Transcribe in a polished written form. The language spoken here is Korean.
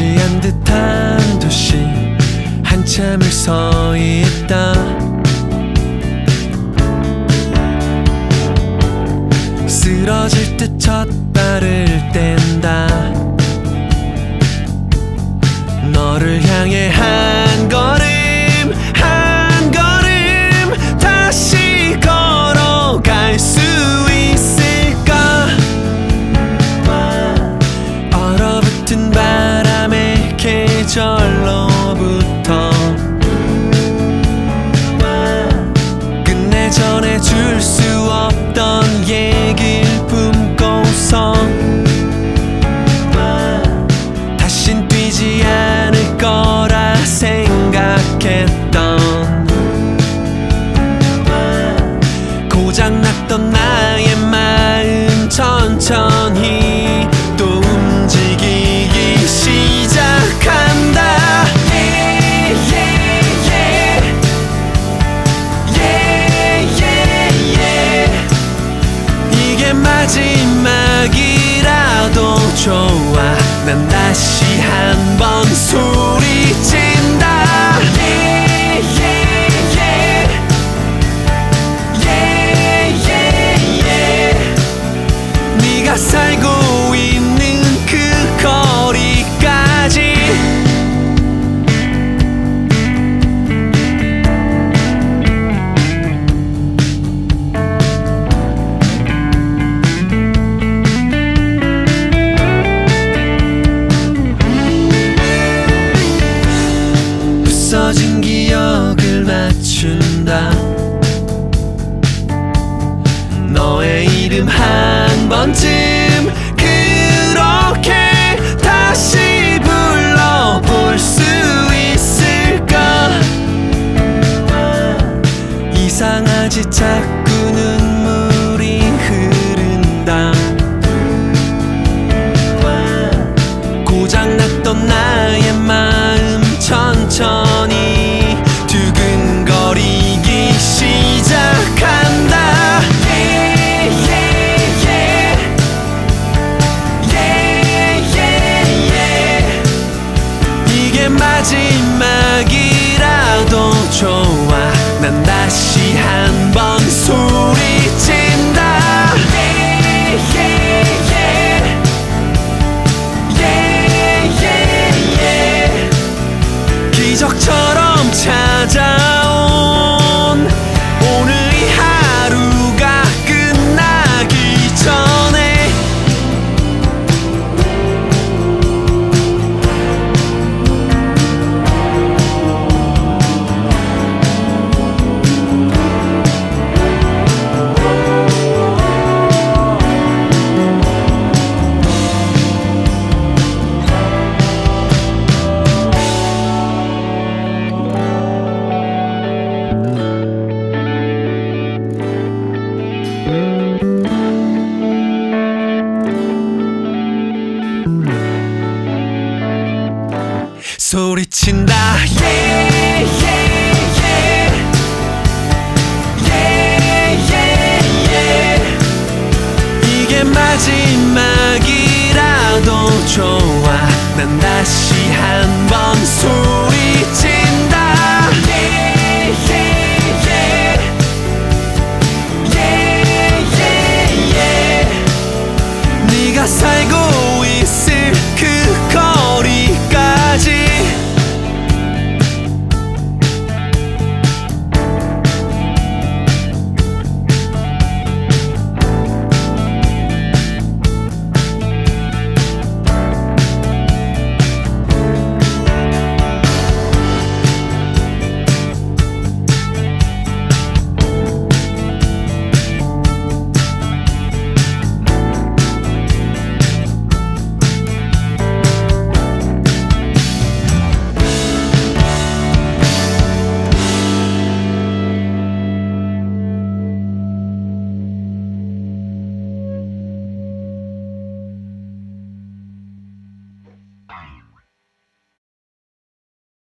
하얀 듯한 도시 한참을 서 있다. 쓰러질 듯 첫 발을 뗀다. 너를 향해 한 걸음 한 걸음 다시 걸어갈 수 있을까? 얼어붙은 바람의 계절로부터 끝내 전해줄 수 없던 얘길 품고서 다신 뛰지 않을 거라 생각했던 고장났던 나의 마음 천천히 또 움직이기 시작한다. 이게 마지막이라도 좋아. 난 다시 한번 소리친다. 네가 살고 있는 그 거리까지. 부서진 기억을 맞춘다. 너의 이름 한 번쯤 그렇게 다시 불러볼 수 있을까? 이상하지 자꾸 눈물이 흐른다. 고장났던 나의 마음 천천히 두근거리기 시작한다. 이게 마지막이라도 좋아. 난 다시 한번 소리친다. 기적처럼 찾아온 오늘 이 하루가 끝나기 전에 소리친다. 이게 마지막이라도 좋아. 난 다시 한번